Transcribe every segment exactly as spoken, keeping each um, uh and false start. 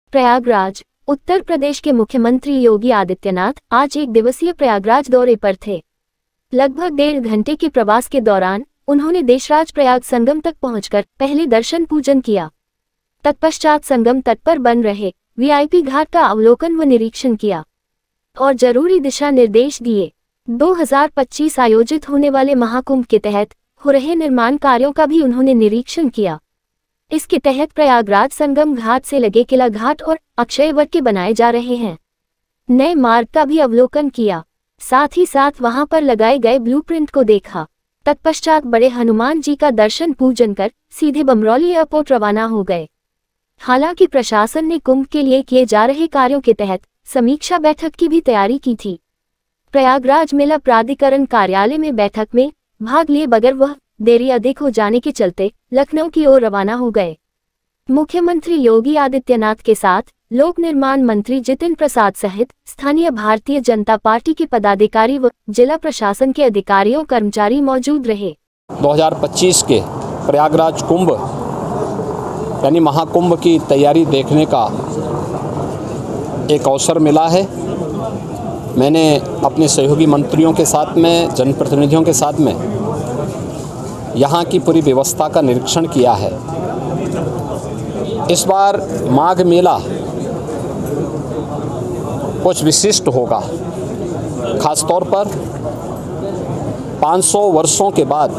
प्रयागराज। उत्तर प्रदेश के मुख्यमंत्री योगी आदित्यनाथ आज एक दिवसीय प्रयागराज दौरे पर थे। लगभग डेढ़ घंटे के प्रवास के दौरान उन्होंने देशराज प्रयाग संगम तक पहुंचकर पहले दर्शन पूजन किया। तत्पश्चात संगम तट पर बन रहे वीआईपी घाट का अवलोकन व निरीक्षण किया और जरूरी दिशा निर्देश दिए। दो हज़ार पच्चीस आयोजित होने वाले महाकुंभ के तहत हो रहे निर्माण कार्यों का भी उन्होंने निरीक्षण किया। इसके तहत प्रयागराज संगम घाट से लगे किला घाट और अक्षयवट के बनाए जा रहे हैं नए मार्ग का भी अवलोकन किया। साथ ही साथ वहां पर लगाए गए ब्लूप्रिंट को देखा। तत्पश्चात बड़े हनुमान जी का दर्शन पूजन कर सीधे बमरौली एयरपोर्ट रवाना हो गए। हालांकि प्रशासन ने कुंभ के लिए किए जा रहे कार्यों के तहत समीक्षा बैठक की भी तैयारी की थी। प्रयागराज मेला प्राधिकरण कार्यालय में बैठक में भाग लिए बगैर वह देरी अधिक हो जाने के चलते लखनऊ की ओर रवाना हो गए। मुख्यमंत्री योगी आदित्यनाथ के साथ लोक निर्माण मंत्री जितिन प्रसाद सहित स्थानीय भारतीय जनता पार्टी के पदाधिकारी व जिला प्रशासन के अधिकारियों कर्मचारी मौजूद रहे। दो हज़ार पच्चीस के प्रयागराज कुंभ यानी महाकुंभ की तैयारी देखने का एक अवसर मिला है। मैंने अपने सहयोगी मंत्रियों के साथ में, जनप्रतिनिधियों के साथ में यहाँ की पूरी व्यवस्था का निरीक्षण किया है। इस बार माघ मेला कुछ विशिष्ट होगा। खास तौर पर पाँच सौ वर्षों के बाद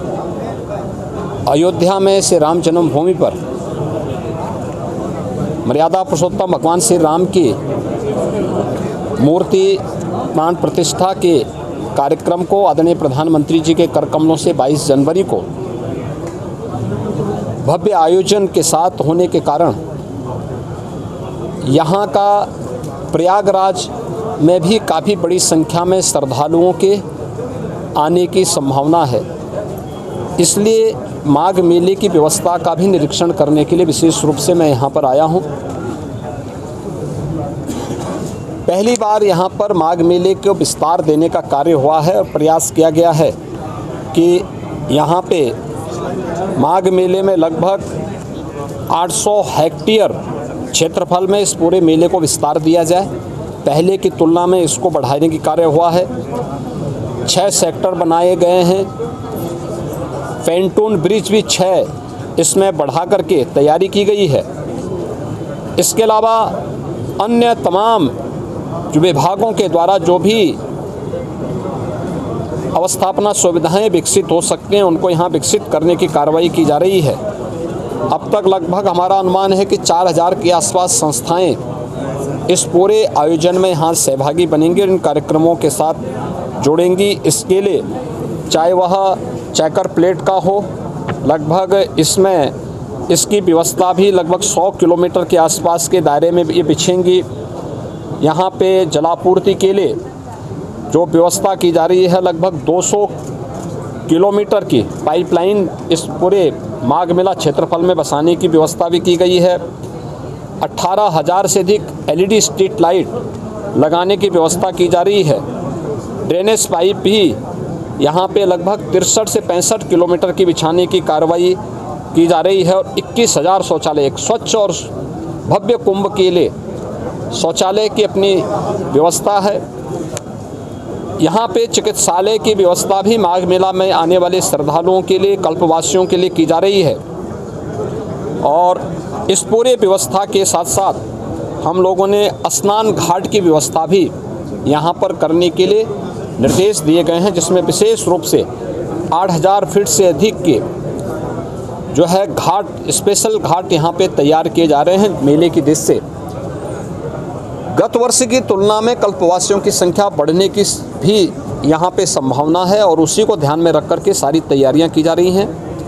अयोध्या में श्री राम जन्मभूमि पर मर्यादा पुरुषोत्तम भगवान श्री राम की मूर्ति प्राण प्रतिष्ठा के कार्यक्रम को आदरणीय प्रधानमंत्री जी के कर कमलों से बाईस जनवरी को भव्य आयोजन के साथ होने के कारण यहाँ का प्रयागराज में भी काफ़ी बड़ी संख्या में श्रद्धालुओं के आने की संभावना है। इसलिए माघ मेले की व्यवस्था का भी निरीक्षण करने के लिए विशेष रूप से मैं यहाँ पर आया हूँ। पहली बार यहाँ पर माघ मेले को विस्तार देने का कार्य हुआ है और प्रयास किया गया है कि यहाँ पे माघ मेले में लगभग आठ सौ हेक्टेयर क्षेत्रफल में इस पूरे मेले को विस्तार दिया जाए। पहले की तुलना में इसको बढ़ाने की कार्य हुआ है। छः सेक्टर बनाए गए हैं। पेंटून ब्रिज भी छः इसमें बढ़ा करके तैयारी की गई है। इसके अलावा अन्य तमाम जो विभागों के द्वारा जो भी अवस्थापना सुविधाएं विकसित हो सकते हैं उनको यहाँ विकसित करने की कार्रवाई की जा रही है। अब तक लगभग हमारा अनुमान है कि चार हज़ार के आसपास संस्थाएं इस पूरे आयोजन में यहाँ सहभागी बनेंगी और इन कार्यक्रमों के साथ जुड़ेंगी। इसके लिए चाहे वह चेकर प्लेट का हो, लगभग इसमें इसकी व्यवस्था भी लगभग सौ किलोमीटर के आसपास के दायरे में ये बिछेंगी। यहाँ पे जलापूर्ति के लिए जो व्यवस्था की जा रही है लगभग दो सौ किलोमीटर की पाइपलाइन इस पूरे माघ मेला क्षेत्रफल में बसाने की व्यवस्था भी की गई है। अठारह हज़ार से अधिक एलईडी स्ट्रीट लाइट लगाने की व्यवस्था की जा रही है। ड्रेनेज पाइप भी यहाँ पे लगभग तिरसठ से पैंसठ किलोमीटर की बिछाने की कार्रवाई की जा रही है और इक्कीस हज़ार शौचालय, एक स्वच्छ और भव्य कुंभ के लिए शौचालय की अपनी व्यवस्था है। यहाँ पे चिकित्सालय की व्यवस्था भी माघ मेला में आने वाले श्रद्धालुओं के लिए, कल्पवासियों के लिए की जा रही है। और इस पूरे व्यवस्था के साथ साथ हम लोगों ने स्नान घाट की व्यवस्था भी यहाँ पर करने के लिए निर्देश दिए गए हैं, जिसमें विशेष रूप से आठ हज़ार फीट से अधिक के जो है घाट, स्पेशल घाट यहाँ पे तैयार किए जा रहे हैं मेले की दृष्टि से। गत वर्ष की तुलना में कल्पवासियों की संख्या बढ़ने की भी यहाँ पे संभावना है और उसी को ध्यान में रख कर के सारी तैयारियां की जा रही हैं।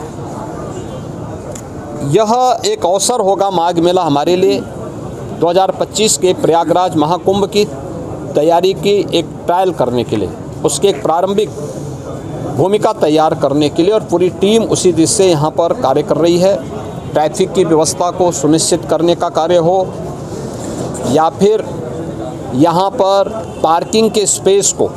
यह एक अवसर होगा माघ मेला हमारे लिए दो हज़ार पच्चीस के प्रयागराज महाकुंभ की तैयारी की एक ट्रायल करने के लिए, उसके एक प्रारंभिक भूमिका तैयार करने के लिए और पूरी टीम उसी दिशा से यहाँ पर कार्य कर रही है। ट्रैफिक की व्यवस्था को सुनिश्चित करने का कार्य हो या फिर यहाँ पर पार्किंग के स्पेस को,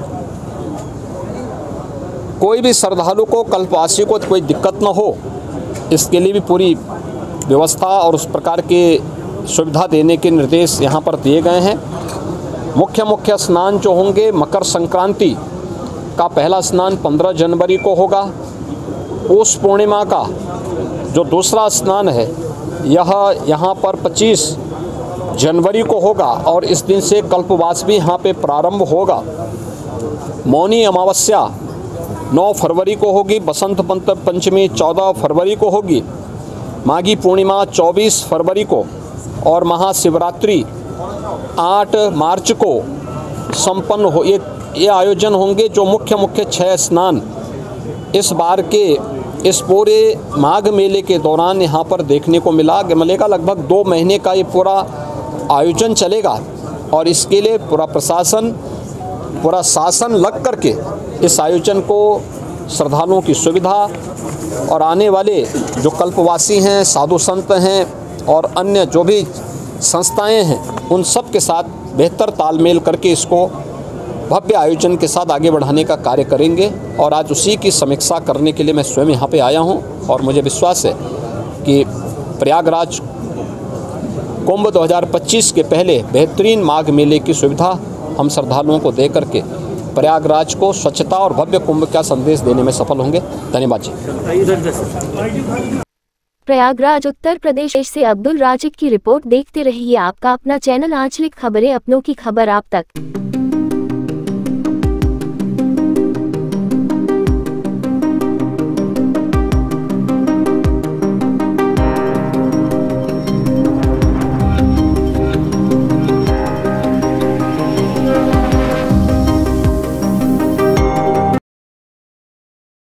कोई भी श्रद्धालु को, कल्पवासी को कोई दिक्कत न हो, इसके लिए भी पूरी व्यवस्था और उस प्रकार के सुविधा देने के निर्देश यहाँ पर दिए गए हैं। मुख्य मुख्य स्नान जो होंगे, मकर संक्रांति का पहला स्नान पंद्रह जनवरी को होगा। पौष पूर्णिमा का जो दूसरा स्नान है यह यहाँ पर पच्चीस जनवरी को होगा और इस दिन से कल्पवास भी यहाँ पे प्रारंभ होगा। मौनी अमावस्या नौ फरवरी को होगी। बसंत पंचमी चौदह फरवरी को होगी। माघी पूर्णिमा चौबीस फरवरी को और महाशिवरात्रि आठ मार्च को संपन्न हो। ये ये आयोजन होंगे जो मुख्य मुख्य छह स्नान इस बार के इस पूरे माघ मेले के दौरान यहाँ पर देखने को मिला मिलेगा। लगभग दो महीने का ये पूरा आयोजन चलेगा और इसके लिए पूरा प्रशासन पूरा शासन लग करके इस आयोजन को श्रद्धालुओं की सुविधा और आने वाले जो कल्पवासी हैं, साधु संत हैं और अन्य जो भी संस्थाएं हैं उन सब के साथ बेहतर तालमेल करके इसको भव्य आयोजन के साथ आगे बढ़ाने का कार्य करेंगे। और आज उसी की समीक्षा करने के लिए मैं स्वयं यहाँ पे आया हूँ और मुझे विश्वास है कि प्रयागराज कुंभ दो हज़ार पच्चीस के पहले बेहतरीन माघ मेले की सुविधा हम श्रद्धालुओं को दे करके प्रयागराज को स्वच्छता और भव्य कुंभ का संदेश देने में सफल होंगे। धन्यवाद जी। प्रयागराज उत्तर प्रदेश से अब्दुल राजिक की रिपोर्ट देखते रहिए आपका अपना चैनल आंचलिक खबरें, अपनों की खबर आप तक।